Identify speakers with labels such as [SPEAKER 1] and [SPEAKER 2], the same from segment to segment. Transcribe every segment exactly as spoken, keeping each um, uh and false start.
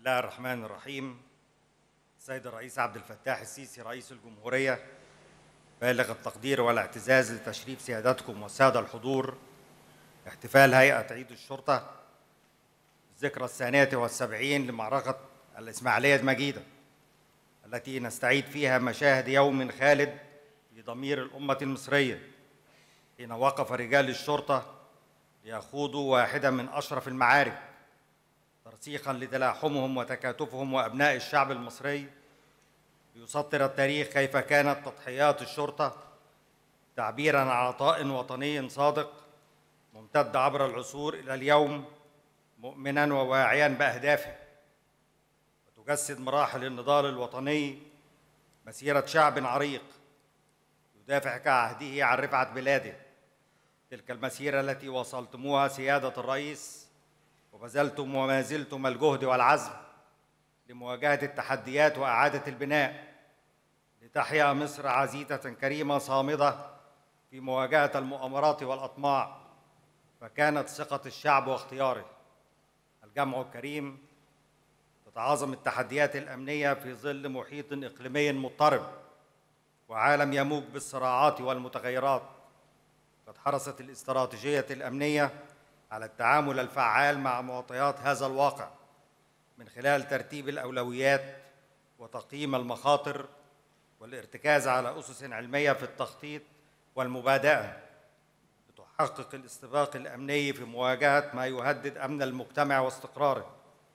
[SPEAKER 1] الله الرحمن الرحيم. السيد الرئيس عبد الفتاح السيسي رئيس الجمهورية بالغ التقدير والاعتزاز لتشريف سيادتكم والسادة الحضور احتفال هيئة عيد الشرطة الذكرى الثانية والسبعين لمعركة الإسماعيلية المجيدة التي نستعيد فيها مشاهد يوم خالد في ضمير الأمة المصرية حين وقف رجال الشرطة ليخوضوا واحدة من أشرف المعارك ترسيخاً لتلاحمهم وتكاتفهم وأبناء الشعب المصري، ليسطر التاريخ كيف كانت تضحيات الشرطة تعبيراً عن عطاء وطني صادق ممتد عبر العصور إلى اليوم، مؤمناً وواعياً بأهدافه، وتجسد مراحل النضال الوطني مسيرة شعب عريق يدافع كعهده عن رفعة بلاده. تلك المسيرة التي واصلتموها سيادة الرئيس وبذلتم وما زلتم الجهد والعزم لمواجهة التحديات وإعادة البناء لتحيا مصر عزيزة كريمة صامدة في مواجهة المؤامرات والأطماع، فكانت ثقة الشعب واختياره. الجمع الكريم تتعاظم التحديات الأمنية في ظل محيط إقليمي مضطرب وعالم يموج بالصراعات والمتغيرات. قد حرصت الاستراتيجية الأمنية على التعامل الفعال مع معطيات هذا الواقع من خلال ترتيب الأولويات وتقييم المخاطر والارتكاز على أسس علمية في التخطيط والمبادئة لتحقق الاستباق الأمني في مواجهة ما يهدد أمن المجتمع واستقراره.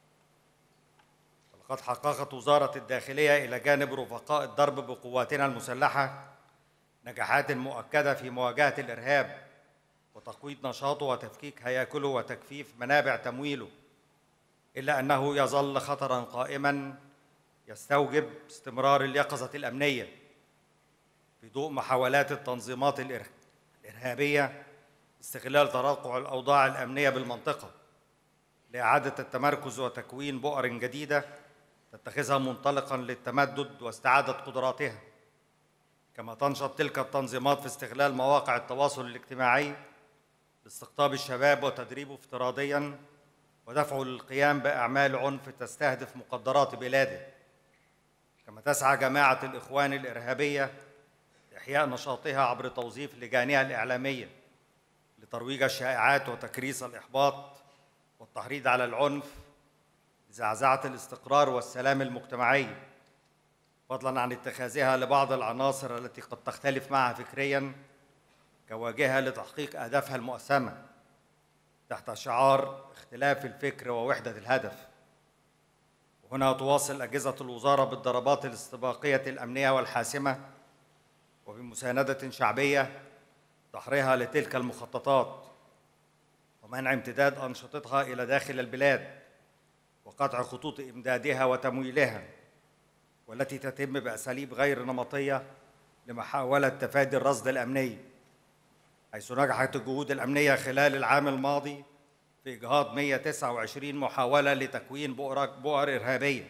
[SPEAKER 1] ولقد حققت وزارة الداخلية إلى جانب رفقاء الدرب بقواتنا المسلحة نجاحات مؤكدة في مواجهة الإرهاب وتقويض نشاطه وتفكيك هياكله وتكثيف منابع تمويله، إلا أنه يظل خطراً قائماً يستوجب استمرار اليقظة الأمنية في ضوء محاولات التنظيمات الإرهابية استغلال تراقع الأوضاع الأمنية بالمنطقة لإعادة التمركز وتكوين بؤر جديدة تتخذها منطلقاً للتمدد واستعادة قدراتها. كما تنشط تلك التنظيمات في استغلال مواقع التواصل الاجتماعي لاستقطاب الشباب وتدريبه افتراضياً ودفعه للقيام بأعمال عنف تستهدف مقدرات بلاده. كما تسعى جماعة الإخوان الإرهابية لإحياء نشاطها عبر توظيف لجانها الإعلامية لترويج الشائعات وتكريس الإحباط والتحريض على العنف لزعزعة الاستقرار والسلام المجتمعي، فضلاً عن اتخاذها لبعض العناصر التي قد تختلف معها فكرياً كواجهة لتحقيق أهدافها المؤسسمة تحت شعار اختلاف الفكر ووحدة الهدف. وهنا تواصل أجهزة الوزارة بالضربات الاستباقية الأمنية والحاسمة وبمساندة شعبية تحريها لتلك المخططات ومنع امتداد أنشطتها إلى داخل البلاد وقطع خطوط إمدادها وتمويلها، والتي تتم بأساليب غير نمطية لمحاولة تفادي الرصد الأمني، حيث نجحت الجهود الأمنية خلال العام الماضي في إجهاض مئة وتسعة وعشرين محاولة لتكوين بؤر بؤر إرهابية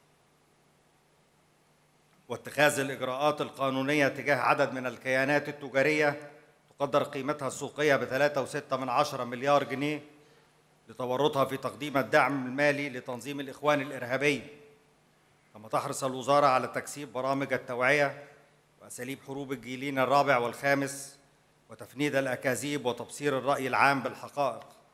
[SPEAKER 1] واتخاذ الإجراءات القانونية تجاه عدد من الكيانات التجارية تقدر قيمتها السوقية بثلاثة وستة من عشرة مليار جنيه لتورطها في تقديم الدعم المالي لتنظيم الإخوان الإرهابي. كما تحرص الوزارة على تكثيف برامج التوعية وأساليب حروب الجيلين الرابع والخامس وتفنيد الأكاذيب وتبصير الرأي العام بالحقائق.